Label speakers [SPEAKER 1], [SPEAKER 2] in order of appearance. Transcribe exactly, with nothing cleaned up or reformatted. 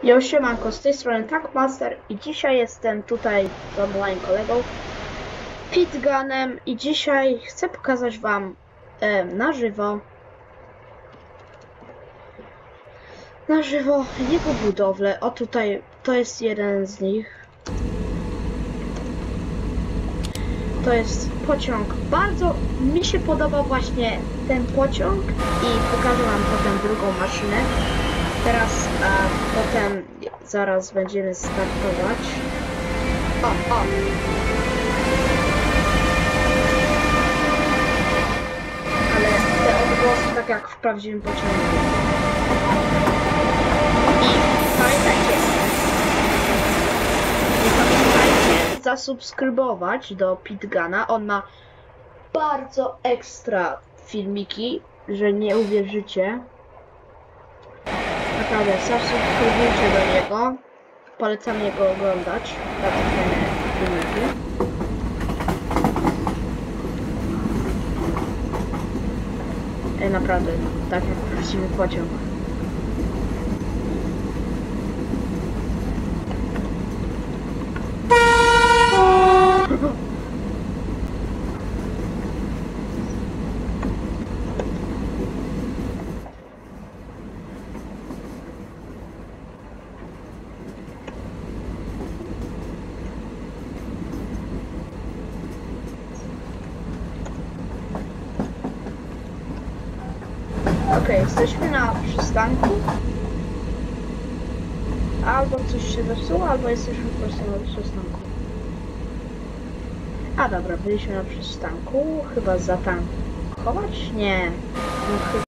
[SPEAKER 1] Jo, siemanko, z tej strony Tankmaster i dzisiaj jestem tutaj z moim kolegą Pitgunem i dzisiaj chcę pokazać wam e, na żywo na żywo jego budowlę. O, tutaj to jest jeden z nich. To jest pociąg. Bardzo mi się podoba właśnie ten pociąg i pokażę wam potem drugą maszynę. Teraz, a potem zaraz będziemy startować. O, o! Ale te odgłosy tak jak w prawdziwym pociągu. I pamiętajcie, nie pamiętajcie zasubskrybować do Pitguna. On ma bardzo ekstra filmiki, że nie uwierzycie. Naprawdę, subskrybujcie do niego. Polecam jego oglądać. Bardzo fajne filmiki. Ej, naprawdę, tak jak prawdziwy pociąg. Okej, jesteśmy na przystanku. Albo coś się zepsuło, albo jesteśmy po prostu na przystanku. A dobra, byliśmy na przystanku. Chyba zatankować? Nie. No, chyba